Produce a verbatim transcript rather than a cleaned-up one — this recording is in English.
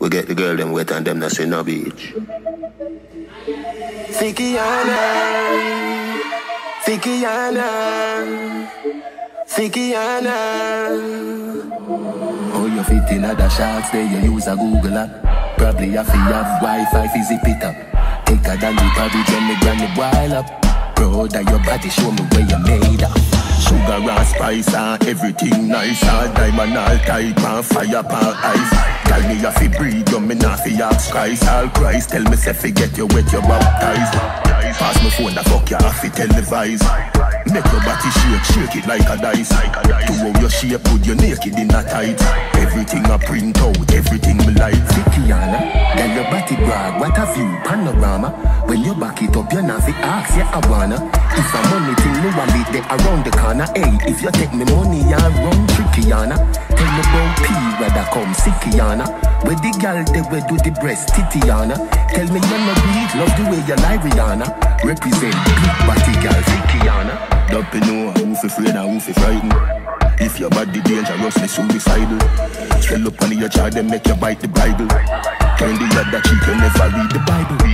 We get the girl them wet and them not say no beach. Fikiana, Fikiana, Fikiana. Oh, you fit in other shots, there you use a Google app. Probably have to have Wi-Fi, fizzy pit up. Thicker than the porridge when me granny boil up. Proud of your body, show me where you made up. Sugar and spice and everything nice. All diamond, all type and fire pan ice. Tell me if you breathe, you me not fi ask Christ. All Christ, tell me if you get you wet, you baptized. Pass my phone, the fuck you have to televise. Make your body shake, shake it like a dice. To how your shape, put you naked in a tight. Everything I print out, everything me like. Fikiana, girl your body brag, what a view, panorama. When you back it up, you not fi ask, yeah I wanna. If a money thing, no one lead there around the corner. Hey, if you take me money, you run trickyana. Tell me about P, where that come, Sickyana. Where the girl, they will do the breast, Titiana. Tell me you no beat, love the way you lie, Rihanna. Represent big body girl, Sickyana. Don't be know who fi afraid and who fi frightened. If your body dangerously suicidal, spell up on your child, then make you bite the Bible. Turn the other cheek, you never read the Bible.